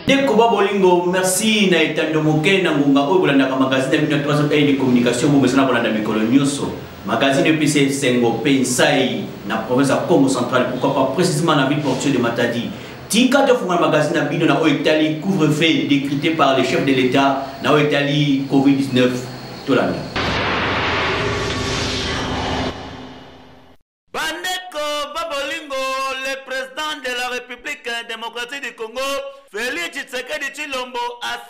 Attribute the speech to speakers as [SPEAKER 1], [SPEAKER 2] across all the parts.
[SPEAKER 1] Koba Bolingo, merci na etando moke na ngunga oyo bolanda ka magazine ya 3 de communication bo mesana bolanda mikolo nyoso. Magazine PC Sengo Pensai na province ya Congo central, pourquoi pas précisément na ville portuaire de Matadi. Tika de fuma magazine na bino na Italie couvre-feu décrété par les chefs de l'État na Italie Covid-19 tolanda.
[SPEAKER 2] Bandeko Babolingo, le président de la République démocratique du Congo, Félix Tshisekedi Tshilombo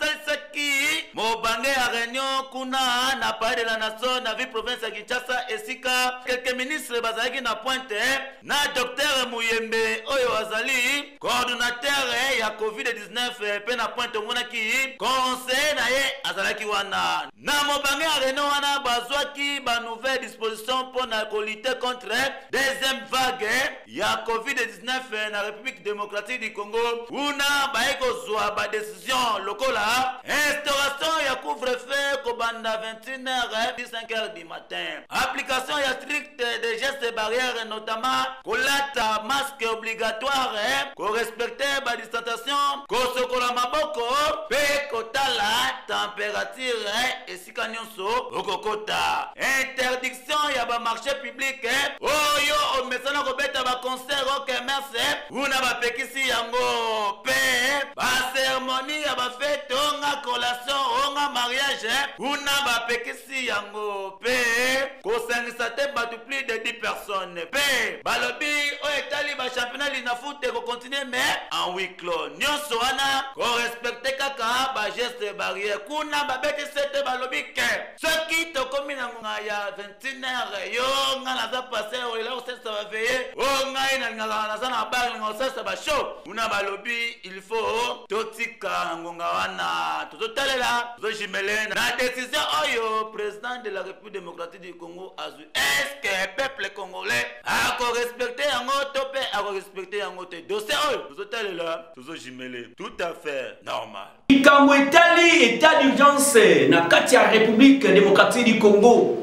[SPEAKER 2] asalaki mobange ya réunion kuna na palais de la nation na ville province ya Kinshasa esika quelques ministres bazalaki na pointe na docteur Muyembe oyo azali coordonnateur ya Covid-19 pe na pointe monaki conseiller na ye azalaki wana na mobange ya réunion wana bazwaki ba nouvelle disposition pour na lutter contre deuxième vague ya Covid-19 na République démocratique du Congo una kozwa ba décision lokola instauration ya couvre-feu kobanda 21h 5h du matin, application ya stricte des gestes barrières, notamment kolata masque obligatoire, respecter ba distanciation, kosokola maboko pe kotala température esika nyonso okokota, interdiction ya ba marché public oyo omesana kobeta ba concert au commerce una ba pekisi yango pe ba cérémonie ya ba fête onga collation onga mariage una ba pekisi yango pe kosangisa te batu plus de 10 personnes pe balobi o etali ba championnat lina foot ko continuer mais en huis clos nyonso wana ko respecter kaka ba geste barrière kuna ba beti sete balobi ke soki to komi na ngonga ya 21h yo nga na za passer o ila o sesa ba veiller o nga ina ngala na za na bar ngo sesa ba show una balobi il faut totika ngonga wana tototalela tozojimele na décision oyo président de la République démocratique du Congo azu. Est-ce que peuple congolais a respecté yango tope a respecté yango te dossier oyo tototalela tozojimele tout à fait normal.
[SPEAKER 1] Ikambo etali état d'urgence na kati ya République démocratique du Congo,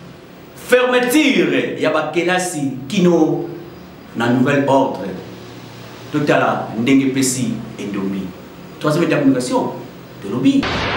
[SPEAKER 1] fermeture ya bakelasi kino na nouvel ordre totala ndenge pesi endombi. Troisième étape de communication de lobby.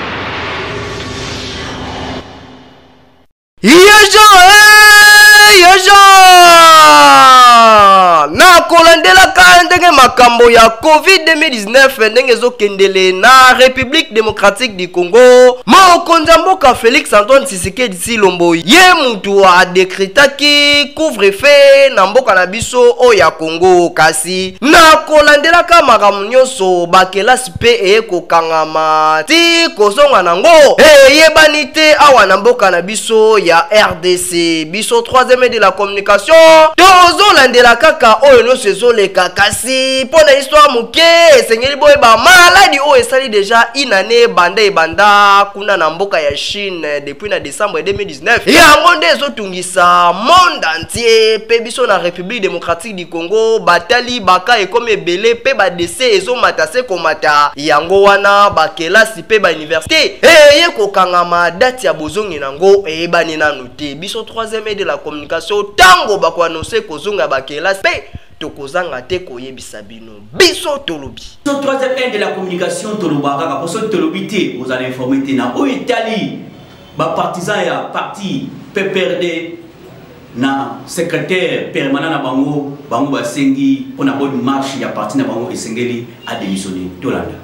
[SPEAKER 3] Na kolandela ka ndenge makambo ya Covid-19 ndenge zokendele na République démocratique du Congo, mokonzi mboka Félix Antoine Tshisekedi Tshilombo ye mutu a décrétaki couvre-feu na mboka na biso o ya Congo, kasi na kolandela ka makambo nyonso bakelasi pe kokangama ti kozonga nango yebani te awa na mboka na biso ya RDC. Biso troisième de la communication tozolandela kaka oyo nyonso ezoleka, kasi pona histoire moke esengeli boye ba maladi oyo esali déjà inane banda ebanda kuna na mboka ya Chine depuis na décembre 2019 yango nde ezotungisa monde entier pe biso na République démocratique du Congo batali baka ekomi ebele pe ba décès ezomata se komata yango wana bakelasi pe ba université ye kokangama date ya bozongi nango eyebani nanu te. Biso troisième de la communication tango bako annoncer kozonga bakelasi pe tokozanga te koyebisa bino biso tolobi.
[SPEAKER 1] Biso troisième de la communication toloba kaka pour ceux tolobi te vous allez informer te na o Italie ba partisan ya parti PPRD na secrétaire permanent na bango basengi pona bonne marche ya parti na bango esengeli a démissionner tolanda.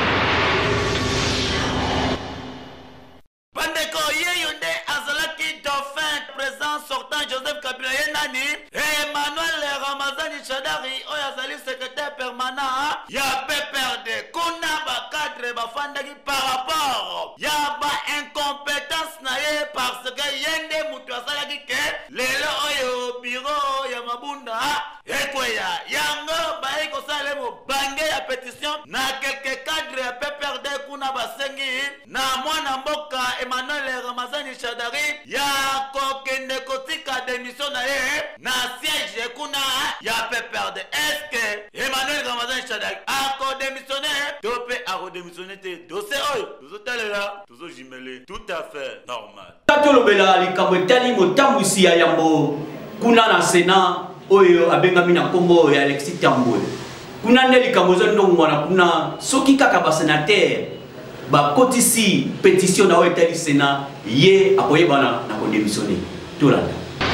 [SPEAKER 2] Sortant Joseph Kabila Yenani Emmanuel Ramazani Shadari oyazali secrétaire permanent ya PPRD kuna ba cadre bafandaki par rapport ya ba incompétence na ye parce que yende mutu asalaki ke lelo oyo bureau ya mabunda ekweya yango ba ekosale mo bange ya pétition na quelques cadres ya PPRD kuna basengi na mwana mboka Emmanuel Ramazani Shadari ya kokende kotika démission na ye na siège kuna ya PPRD. Est-ce que Emmanuel Ramazani Shadari a démissionné tope a démissionné te dossier oyo tozotalela tozojimele tout à fait normal.
[SPEAKER 1] Tatolobela likambo etali motambusi ya yambo kuna na Sénat oyo abengami na kombo ya Alexis Tambwe kuna ndeli kamozo ndongo wana kuna soki kaka ba sénateur ba kotisi pétition na etali Sénat ye akoyebana na ko démissionner tolanda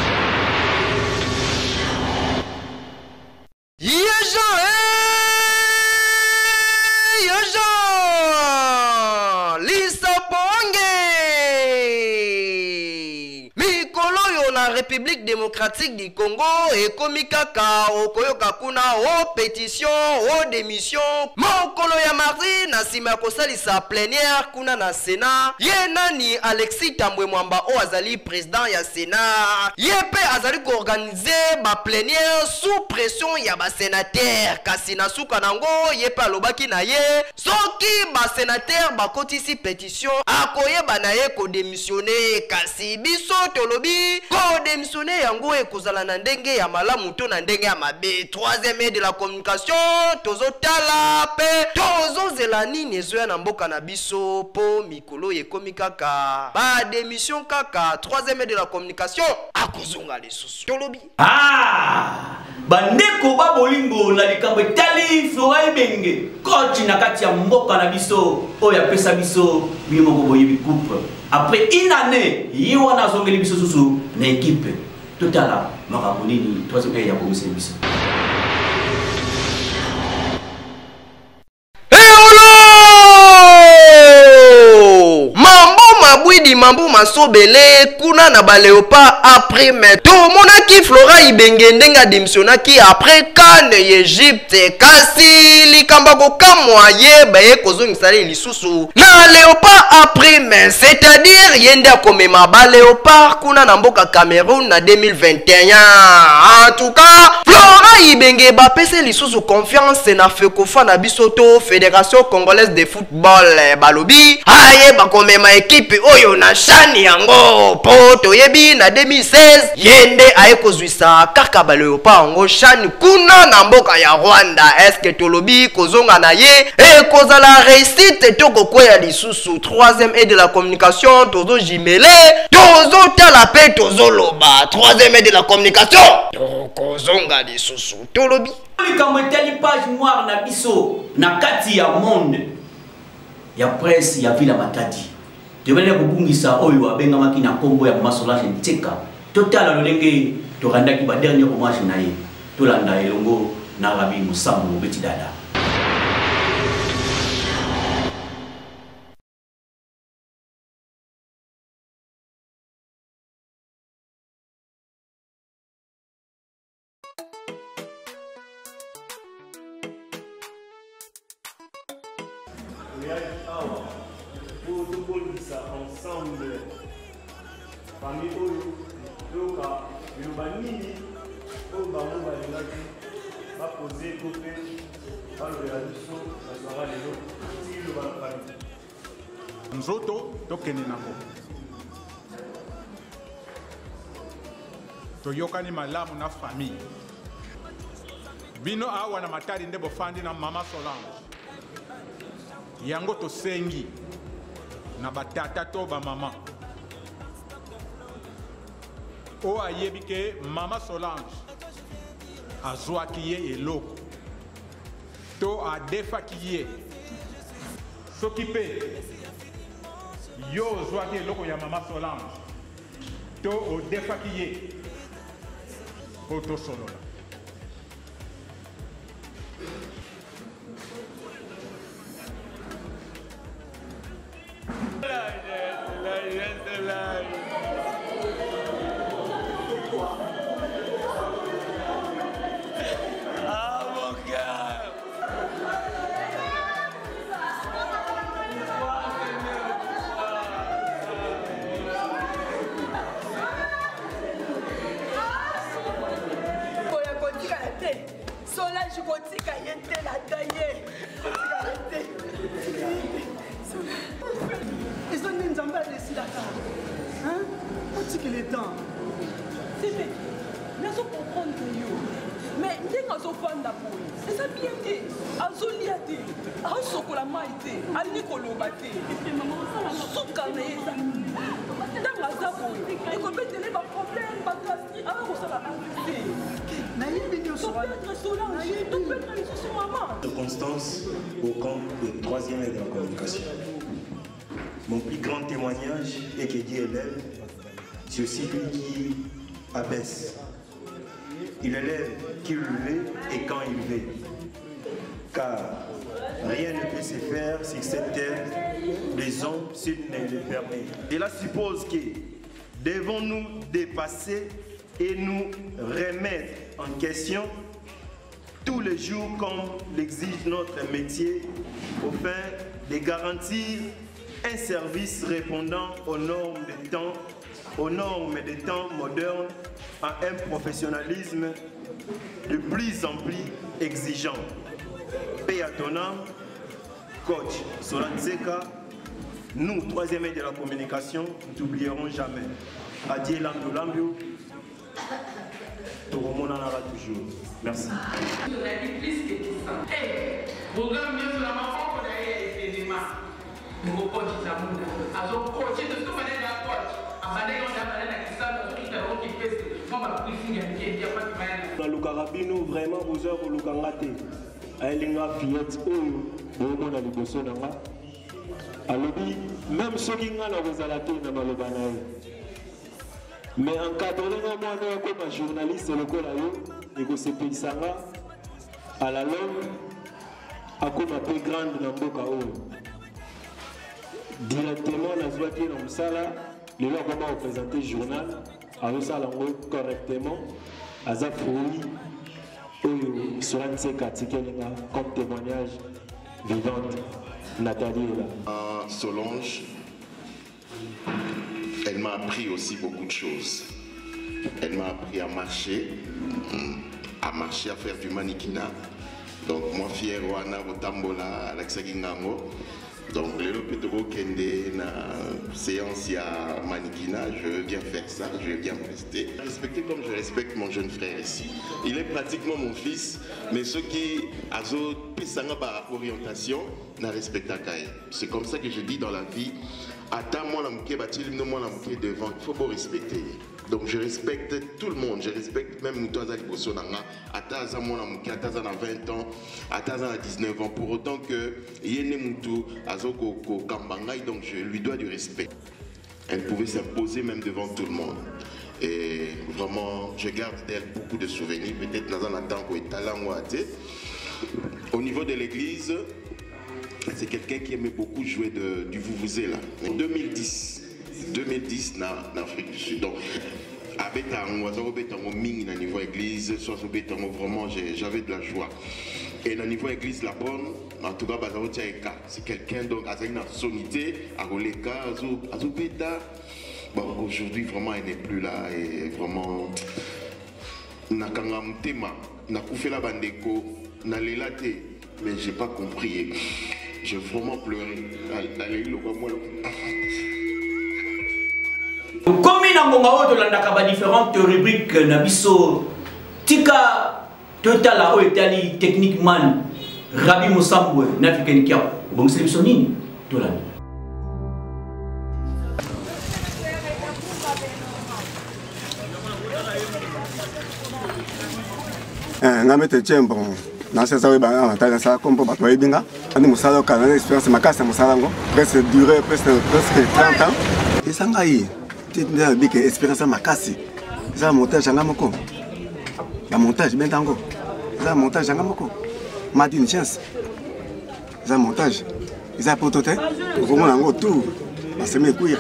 [SPEAKER 3] République démocratique du Congo et komikaka okoyoka kuna o pétition o démission mokolo ya mardi na sima ya kosalisa plénière kuna na Sénat ye nani Alexis Tambwe Mwamba o azali président ya Sénat ye pe azali ko organiser ba plénière sous pression ya ba sénateur kasi na suka nango ye pe alobaki na ye soki ba sénateur ba kotisi pétition akoyeba na ye ko démissionner kasi biso tolobi ko démissionner yango ekozala na ndenge ya malamu to na ndenge ya mabe. Troisième aide de la communication tozo tala pe tozo zela nini ezoya na mboka na biso po mikolo ekomi kaka ba démission kaka. Troisième aide de la communication akozonga lisusu tolobi
[SPEAKER 1] bandeko ba bolingo na likambo etali Flora Ibenge coach na kati ya mboka na biso oya pesa biso bimo boyebi coupe après une année yiwana zongeli biso susu na équipe totala makamulini troisième aide ya komisa biso
[SPEAKER 3] Mabwidi mambu masobele kuna na ba Léopard après mais tout monaki Flora Ibenge ndenga démissionnaki après CAN Egypte kasi likamba ko kamwa ye ba ye kozongisa lisusu na Léopard après mais c'est-à-dire yende akomema ba Léopard kuna na mboka Cameroun na 2021 en tout cas Flora Ibenge ba pese lisusu confiance na fekofa na bisoto Fédération Congolaise de Football balobi aye bakomema équipe oyo na shani yango poto yebi na 2016 yende aye kozwisa kaka ba Léopard yango shani kuna na mboka ya Rwanda. Est-ce que tolobi kozonga na ye e kozala réussite to kokwea lisusu. Troisième aide de la communication tozo jimele tozo tala pe tozo loba. Troisième aide de la communication to kozonga lisusu tolobi
[SPEAKER 1] likambo etali page noire na biso na kati ya monde ya presse ya Vila Matadi tebele kubungisa oyo abengamaki na kombo ya Masolage Nteka totala lolenge torandaki ba dernier hommage na ye tolanda elongo na Rabi Musambo Beti Dada
[SPEAKER 4] ensemble parmi eux donc le banini au bango balelaki va poser côté va le réaliser ça sera les autres si le va parler
[SPEAKER 5] nzoto tokende nango toyokani malamu na famille bino awa na matari nde bofandi na mama Solange yango tosengi na batata to ba mama o ayebi ke mama Solange azwaki ye eloko to adefaki ye soki pe yo ozwaki eloko ya mama Solange to odefaki ye po tosolola
[SPEAKER 6] c'est ça bien dit. Azoliate, Asokolamite, Anikolobate, Soukane, dans la Zabo, et qu'on peut tenir un problème, pas de la
[SPEAKER 4] De Constance au camp de 3e aide de la communication. Mon plus grand témoignage est que Dieu élève, c'est aussi lui qui abaisse. Il élève qui le veut et quand il veut. Car rien ne peut se faire sur cette terre, les hommes s'il ne le permet. Cela suppose que devons-nous dépasser et nous remettre en question tous les jours comme l'exige notre métier au fin de garantir un service répondant aux normes des temps modernes à un professionnalisme de plus en plus exigeant. Paix à ton âme, coach Solanzeka, nous, 3e aide de la communication, nous n'oublierons jamais. Adieu Lando Lambio, tout le monde en aura toujours. Merci.
[SPEAKER 7] Le carabino vraiment vous avez le kangate. Aïlinga Fiat bon na liboso nanga. Alobi même ceux qui ngana kozalate na malobana. Mais encadrer moi comme journaliste lokola yo et ko sepisanga à la longue à comme un peu grande na mboka oyo. Directement na zwaki na musala le loi comment représenter journal à osala correctement aza fourni oyo Solanzeka tikelinga comme témoignage vivante. Nathalie est là.
[SPEAKER 8] Solange, elle m'a appris aussi beaucoup de choses. Elle m'a appris à marcher, à faire du mannequinat. Donc moi fier wana botambola Alexagingango. Donc le Petro Kende na séance ya mannequinat, je veux bien faire ça, je veux bien rester. Respecter comme je respecte mon jeune frère ici. Il est pratiquement mon fils, mais ceux qui azo pisanga par orientation n'a respecté pas. C'est comme ça que je dis dans la vie. Attends moi la mouké batil non moi la mouké devant, il faut pas respecter. Donc je respecte tout le monde, je respecte même Moutouaza Libosonanga, Ataza moi la mouké, Ataza a 20 ans, Ataza a 19 ans, pour autant que Yene Moutou, Azoko Kambangai, donc je lui dois du respect. Elle pouvait s'imposer même devant tout le monde. Et vraiment, je garde d'elle beaucoup de souvenirs, peut-être dans un temps où elle est. Au niveau de l'église, c'est quelqu'un qui aimait beaucoup jouer du vuvuzela là. En 2010 en Afrique du Sud. Donc, avec un ming na niveau église, soit vraiment j'avais de la joie. Et au niveau église la bonne, en tout cas c'est quelqu'un donc avec une sonité à Roleka, Azubeta. Bon, aujourd'hui vraiment elle n'est plus là et vraiment nakanga mutema nakufela bandeko na lelate mais j'ai pas compris. J'ai vraiment pleuré.
[SPEAKER 1] Comme na ngonga oyo tolandaka ba différentes rubriques na biso tika total oyo etali techniquement Rabi Musambwe na African Kia bongisi biso nini tolanda
[SPEAKER 9] ngamete chembo na sasa we ba matanga sa kompo ba to ibinga ani musala ka na experience makasa musala ngo presque duré presque 30 ans et sanga yi tena bike experience makasi za montage ngamoko ya montage bentango za montage ngamoko madi une chance za montage za potote ko mona ngo tout na seme kuya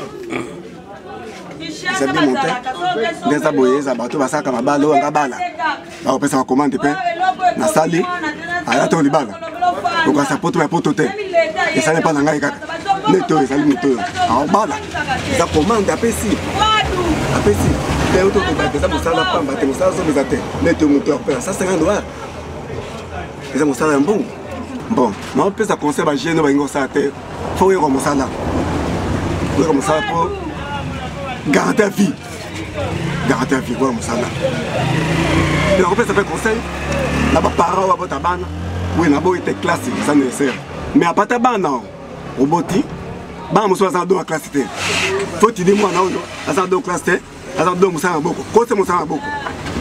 [SPEAKER 9] za bi monter ndeza boye za bato basaka mabalo ngabala ba opesa commande pe na sali aya to libala ko sa poto ya poto te et ça n'est pas ngai kaka neto ezali neto a bala za commande apesi te auto ko ba za musala pamba te musala zo bezate neto moteur pe ça 50 dollars eza musala mbongo bon na opesa conseil ba jeune ba ngo sa te faut y musala pour garantir vie quoi musala et on peut ça fait conseil là bas parents à votre bana oui na boy était classe ça nécessaire mais à pas ta bana au boti ba muso ça do classe té faut tu dis moi na oyo ça do classe té ça do musala beaucoup côté musala beaucoup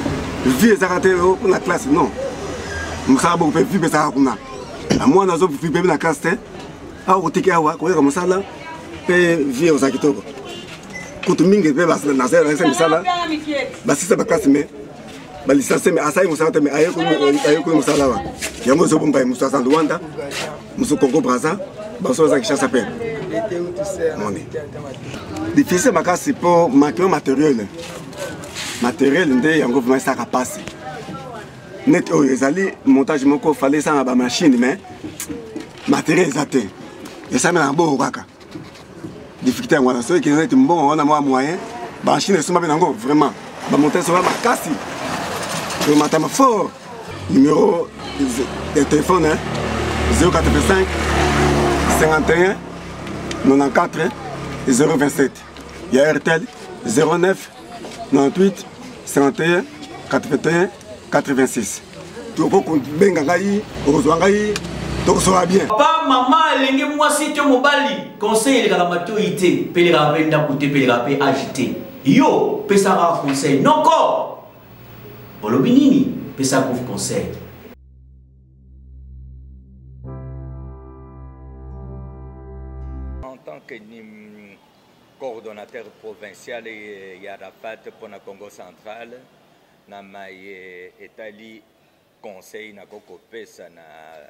[SPEAKER 9] vie ezaka te na classe non mosala beaucoup vie ezaka kuna mwana azo vie pe na classe te awa kotiki awa koyeka mosala mpe vie ozala kitoko kutu mingi mpe nasalisa misala basisa baklase me balisanse me asali mosala te me ayekoli mosala awa yango ezobomba ye mosu aza luanda mosu congo braza baso aza kishasa mpe moni difficile makasi mpo makeo matériel nde yango vraimen esaka pasi net oyo ezali montage moko fale esanga bamachine mais matériel eza te esami na mbongo kaka difficulté yango wana soki ekende neti mbongo wana mwa moyen bamachine esomba mpe nango vraiment bamontage esoba makasi matama fort numéro de téléphone 085 51 94 027 il y a RTL 09 98 51 81 86 toko benga ngai ozwa ngai tokosola bien
[SPEAKER 1] papa mama elingi mwasi te mobali conseil elekaka matoi te mpe elekaka mpe ndako te mpe elekaka mpe age te yo pesaka conseil noko olobi nini pesaka conseil.
[SPEAKER 10] En tant que coordonnateur provincial et Yarafat pour le Congo central, na mai etali conseil na koko pesa na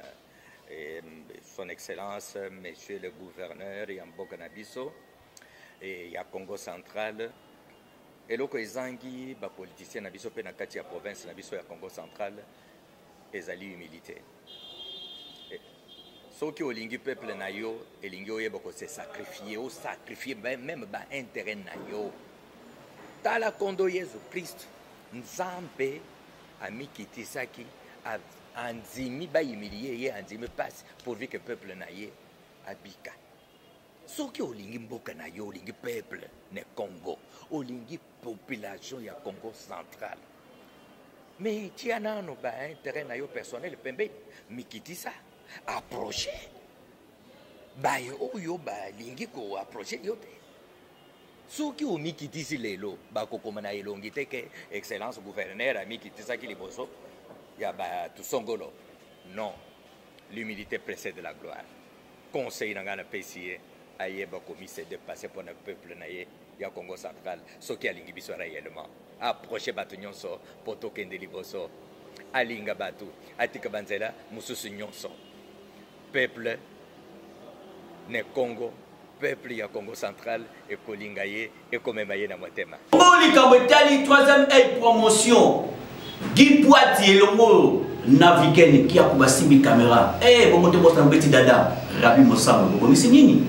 [SPEAKER 10] son excellence monsieur le gouverneur Yamboka Nabiso et ya Congo central eloko ezangi ba politicien na biso pe na kati ya province na biso ya Congo central ezali humilité. Ceux qui ont lingi peuple na yo elingi oyeba ko se sacrifier ou sacrifier même ba intérêt na yo tala kondo Yesu Christ nzambe amikitisaki anzimi ba humilier ye anzimi passe pourvu que peuple na ye abika. Ceux qui ont lingi mboka na yo lingi peuple ne Congo olingi population ya Congo central mais tiana no ba intérêt na yo personnel pembe mikitisa approcher baye oyo balingi ko approcher yo te soki omikitisi lelo bakokoma na elongi te ke excellence gouverneur amikitisaki liboso ya batusongolo non l'humilité précède la gloire conseil na nga na pesi ye ayeba komise de passer pour le peuple na ye ya Congo central soki alingi biso réellement approcher bato nyonso po tokende liboso alinga bato atika banzela mususu nyonso peuple ne Congo peuple ya Congo central et kolingaye et komemaye na motema
[SPEAKER 1] Bolika betali 3e aide promotion Gipwati elongo na weekend kia kubasimbi kamera bomote bosta mbeti dada Rabi Mosambo bomisi nini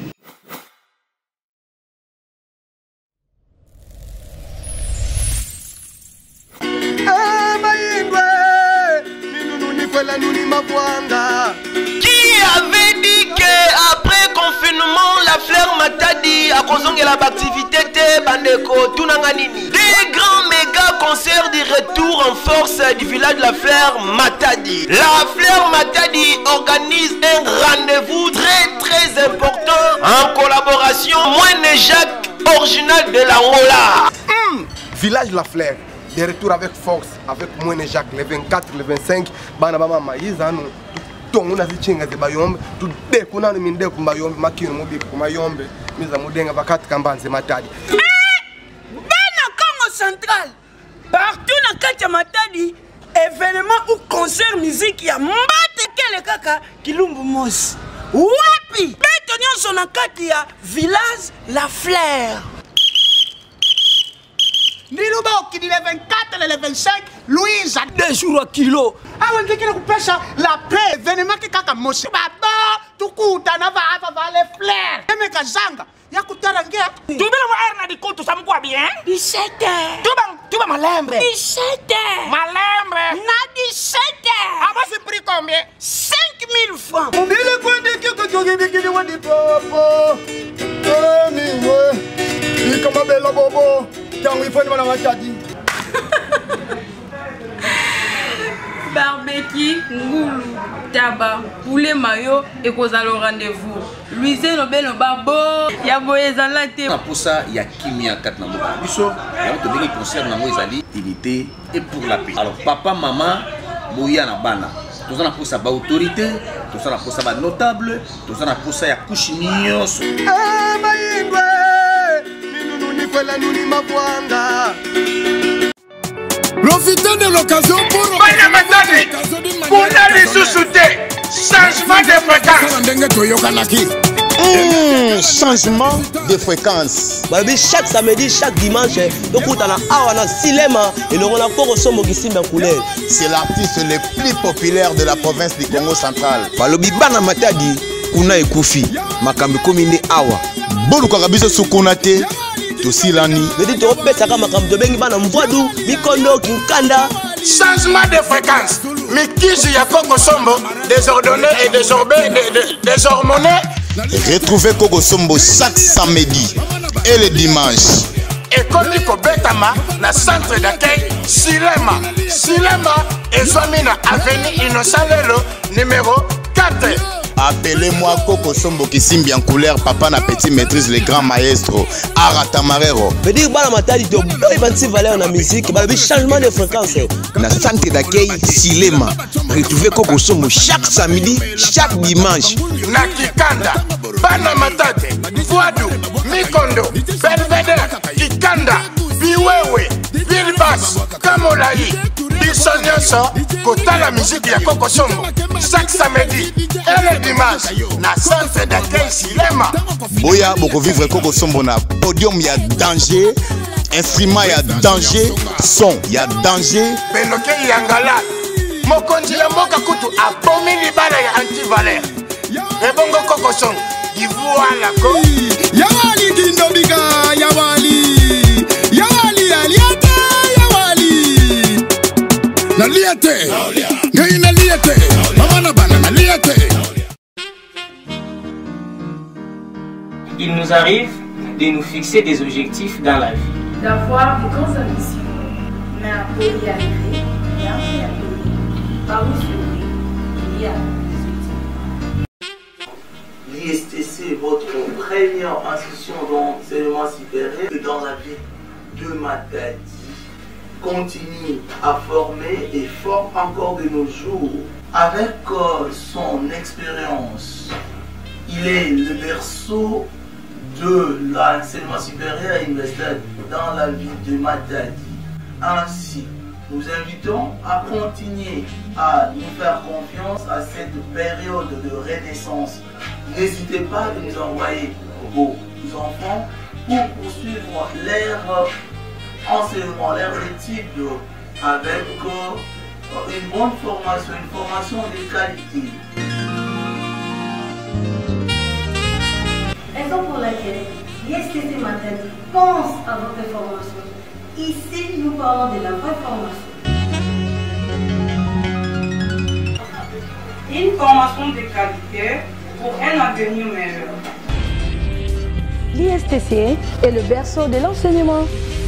[SPEAKER 3] Qui avait dit que après confinement la fleur Matadi a consommé la activité de Bandeko Tunanganini. Des grands méga concerts de retour en force du village de la fleur Matadi. La fleur Matadi organise un rendez-vous très important en collaboration Moine Jacques original de l'Angola.
[SPEAKER 11] Village de la fleur. De retour avec force, avec Moine Jacques, le 24, le 25, Banabama Maïzano, tout le monde a dit que Bayombe, tout le monde a dit que Bayombe, Makino Mobi, Mayombe, Mizamudenga, Vakat Kamban, c'est Matadi.
[SPEAKER 6] Bana Congo central, partout dans Katia Matadi, événement ou concert musique, il y a Mbate Kele Kaka, Kilumbu Mos. Wapi, Bétonion son Katia, village La Fleur.
[SPEAKER 12] Niluba qui dit le 24 et le 25, Louise a
[SPEAKER 6] 2 jours à kilo.
[SPEAKER 12] Ah ouais, qui nous pêche la paix, événement qui kaka moshi. Baba, tout coup, t'en as va les fleurs. Et mes kazanga, y'a coûté la guerre. Tu veux le voir, Nadi, ça me voit bien?
[SPEAKER 6] 17h.
[SPEAKER 12] Tu vas malembre.
[SPEAKER 6] 17h.
[SPEAKER 12] Malembre.
[SPEAKER 6] Na 17h.
[SPEAKER 12] Ah bah c'est pris combien?
[SPEAKER 6] 5000 francs.
[SPEAKER 12] On dit le coin de qui que tu popo. Oh, mi ouais. Il comme belle bobo. Il faut une Matadi.
[SPEAKER 13] Barbecue Ngoulou. Taba, poulet mayo et causa le rendez-vous. Luisé no beno babo, ya boyeza la te.
[SPEAKER 14] Pour ça, il y a Kimia Katnamo. Biso, il y a un concert dans Moïsali, unité et pour la paix. Alors papa, maman, boya na bana. Tout ça pour ça ba autorité, tout ça pour ça ba notable, tout ça pour ça ya kushinios.
[SPEAKER 11] Ah mayingwe, ninu ni kwela nuni mabwanga.
[SPEAKER 15] Profitez de l'occasion pour
[SPEAKER 12] changement de fréquence.
[SPEAKER 15] Changement de fréquence.
[SPEAKER 3] Chaque samedi, chaque dimanche, donc on a un cinéma et on a encore son couleur.
[SPEAKER 15] C'est l'artiste le plus populaire de la province du Congo central.
[SPEAKER 16] Balobi bana matadi kuna ekufi makambi komine awa.
[SPEAKER 15] Bolu kakabiso sukunate.
[SPEAKER 3] Tosilani. Vedi to pesa makambi to bengi bana mvwadu bikondo kinkanda.
[SPEAKER 12] Changement de fréquence. Mikiji ya Koko Sombo, désordonné et déshormoné.
[SPEAKER 15] Retrouvez Koko Sombo chaque samedi et le dimanche.
[SPEAKER 12] Et comme il faut Betama, na centre d'accueil Silema. Silema et Zomina avenue Innocent Lelo, numéro 4.
[SPEAKER 15] Appelez-moi Koko Sombo Kisimbi en couleur, papa na petit maîtrise, le grand maestro, Aratamarero.
[SPEAKER 3] Je veux dire, la musique, changement de fréquence.
[SPEAKER 16] Na centre d'accueil Silema. Retrouvez Koko Sombo chaque samedi, chaque dimanche.
[SPEAKER 12] Na Kikanda, Bana Matate, Fouadou, Mikondo, Belvedere, Kikanda, Biwewe, Bilbas, Kamolaï, Bissonyoso, Kota la musique ya Koko Sombo. Chaque samedi et le dimanche, na centre d'accueil Silema.
[SPEAKER 15] Boya, boko vivre Koko Sombo na podium, y a danger, instrument y a danger, son y a danger.
[SPEAKER 12] Benoke Yangala, Mokonji ya Mboka Kutu, abomi libala ya antivalère. Ebongo Koko Sombo, Ivoire ko.
[SPEAKER 15] Yawali Kindobiga, Yawali, Yawali Aliate, Yawali. Naliate, Gaï Naliate.
[SPEAKER 17] Il nous arrive de nous fixer des objectifs dans la vie.
[SPEAKER 13] D'avoir de grandes ambitions. Mais pour y arriver, il y a un peu par où il y a
[SPEAKER 18] L'ISTC, votre première institution d'enseignement supérieur dans la vie de Matadi, continue à former et forme encore de nos jours. Avec son expérience, il est le berceau de l'enseignement supérieur et universitaire dans la ville de Matadi. Ainsi, nous invitons à continuer à nous faire confiance à cette période de renaissance. N'hésitez pas à nous envoyer vos enfants pour poursuivre leur enseignement, leur étude avec une bonne formation, une formation de qualité.
[SPEAKER 19] Raison pour laquelle l'ISTC Matadi pense à votre formation. Ici, nous parlons de la vraie formation.
[SPEAKER 13] Une formation de qualité pour un avenir meilleur.
[SPEAKER 20] L'ISTC est le berceau de l'enseignement.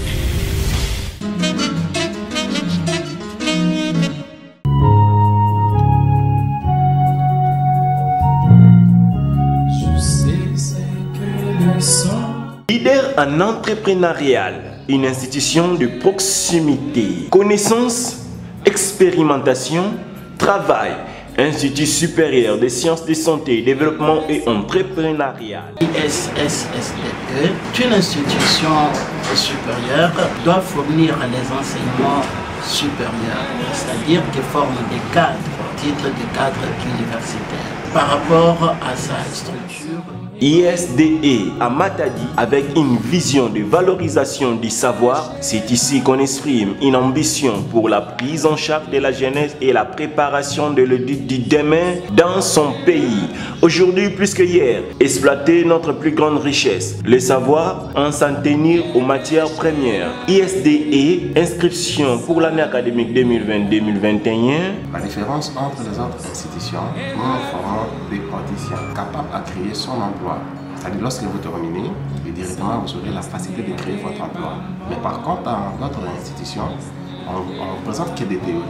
[SPEAKER 21] Leader en entrepreneurial, une institution de proximité, connaissance, expérimentation, travail, Institut supérieur des sciences de santé, développement et entrepreneurial.
[SPEAKER 22] ISSSDE est une institution supérieure qui doit fournir les enseignements supérieurs, c'est-à-dire qui forme des cadres, titres de cadres universitaires. Par rapport à sa structure,
[SPEAKER 21] ISDE à Matadi avec une vision de valorisation du savoir. C'est ici qu'on exprime une ambition pour la prise en charge de la jeunesse et la préparation de l'audit du demain dans son pays. Aujourd'hui plus que hier, exploiter notre plus grande richesse, le savoir, en s'en tenir aux matières premières. ISDE, inscription pour l'année académique 2020-2021.
[SPEAKER 23] La différence entre les autres institutions, nous formons des praticiens capables à créer son emploi. C'est-à-dire lorsque vous terminez, directement vous aurez la facilité de créer votre emploi. Mais par contre, dans notre institution, on ne présente que des théories.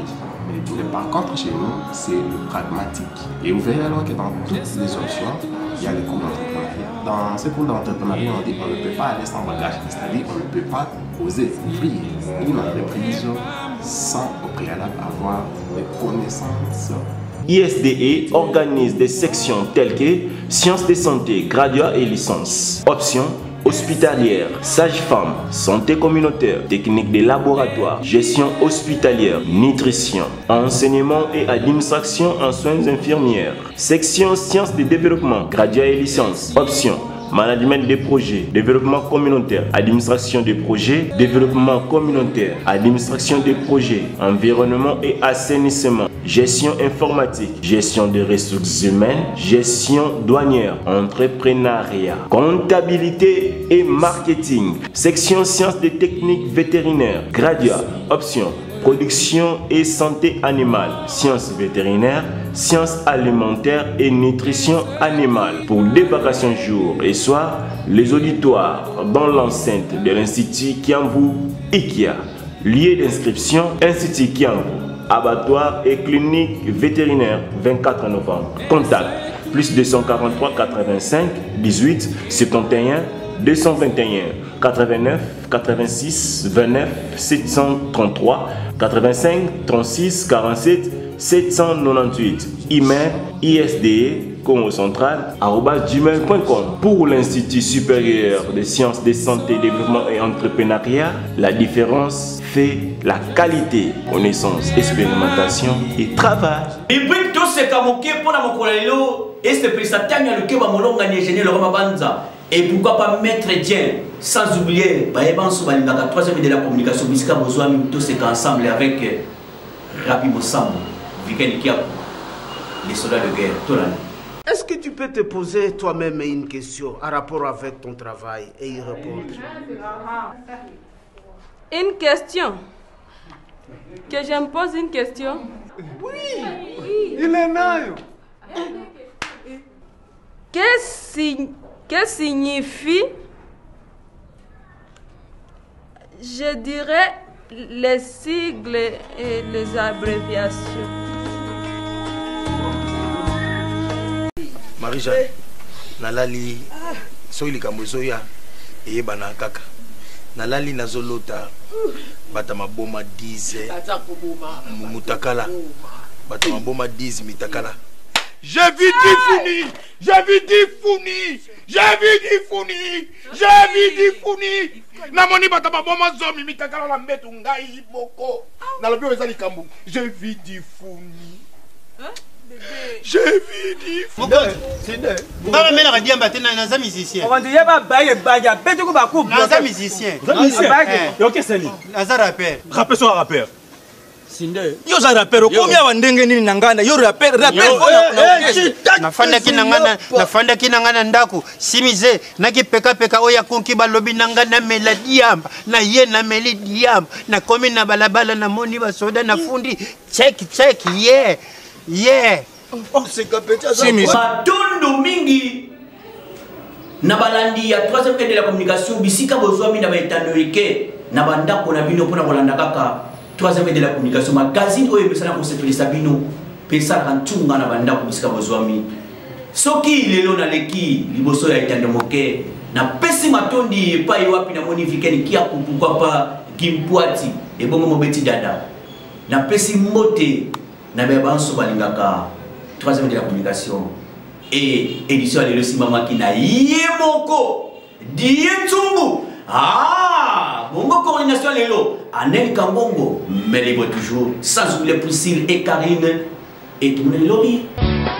[SPEAKER 23] Mais par contre, chez nous, c'est le pragmatique. Et vous verrez alors que dans toutes les options, il y a les cours d'entrepreneuriat. Dans ces cours d'entrepreneuriat, on dit qu'on ne peut pas aller sans bagage, c'est-à-dire qu'on ne peut pas oser ouvrir une entreprise sans au préalable avoir des connaissances.
[SPEAKER 21] ISDE organise des sections telles que sciences de santé, graduat et licence. Option hospitalière, sage-femme, santé communautaire, technique de laboratoire, gestion hospitalière, nutrition, enseignement et administration en soins infirmières. Section sciences de développement, graduat et licence. Option management des projets, développement communautaire, administration des projets, développement communautaire, administration des projets, environnement et assainissement, gestion informatique, gestion des ressources humaines, gestion douanière, entrepreneuriat, comptabilité et marketing. Section sciences des techniques vétérinaires, graduat, option production et santé animale, sciences vétérinaires, sciences alimentaires et nutrition animale. Pour des vacations jour et soir, les auditoires dans l'enceinte de l'Institut Kiambu IKIA. Lieu d'inscription, Institut Kiambu, abattoir et clinique vétérinaire, 24 novembre. Contact, plus 243 85 18 71 221 89 86 29 733 85 36 47 798. Email isde@gmail.com. Pour l'Institut supérieur de sciences de santé, développement et entrepreneuriat, la différence fait la qualité, connaissance, expérimentation et travail.
[SPEAKER 1] Et puis tout ce que pour la mokolelo et ce prestataire le que va molonga ni ingénieur le Ramabanza. Et pourquoi pas mettre Dieu, sans oublier, la troisième de la communication, puisqu'à besoin de tous ces ensemble avec Rabi Bossambo, Viken Kiapo, les soldats de guerre, tout l'année.
[SPEAKER 2] Est-ce que tu peux te poser toi-même une question en rapport avec ton travail et y répondre?
[SPEAKER 20] Une question? Que je me pose une question?
[SPEAKER 2] Oui, il est là.
[SPEAKER 20] Que signifie, je dirais, les sigles et les abréviations?
[SPEAKER 2] Marie-Jeanne, nalali soki likambo ezoya eyebana kaka nalali nazolota bata maboma 10 mutakala bata maboma 10 mitakala.
[SPEAKER 12] J'ai vu du fourni, j'ai vu du fourni, j'ai vu du fourni, j'ai vu du fourni. Namoni bata maboma zomi mitakala la mbetu ngai boko. Nalobi oza likambo. J'ai vu du fourni. J'ai vu du fourni.
[SPEAKER 4] Ngaba mela ka diamba tena naza musicien.
[SPEAKER 6] On dit yaba baye baya betu ko ba couple.
[SPEAKER 4] Naza musicien.
[SPEAKER 6] Yo keseni.
[SPEAKER 4] Naza rappeur.
[SPEAKER 6] Rappeur so rappeur. Sinde. Yo za rappeur combien wa ndenge nini nangana yo rappeur
[SPEAKER 4] nafanda kinangana ndako simize naki peka oya konki balobi nangana melodiamba na ye na melodiamba na komi na balabala na moni ba soda na fundi check yeah
[SPEAKER 6] oh c'est kapeta ça
[SPEAKER 1] Matondo mingi na balandi ya troisième de la communication bisika bozwami na baitanoike na bandako na bino pona kolanda kaka troisième de la communication magazine oyo mesana ko sepelisa bino pesa kantunga na bandako bisika bozwami soki lelo na leki liboso ya itandomoke na pesi matondi epai wapi na moni vikeni kia pourquoi pas gimbwati et bongo mobeti dada na pesi mote na bebanso balingaka troisième de la communication et édition lelo simama kina yemoko dientumbu bongo coordination lelo Anel Kambongo mais les toujours sans oublier Priscille et Karine et tout le lobby.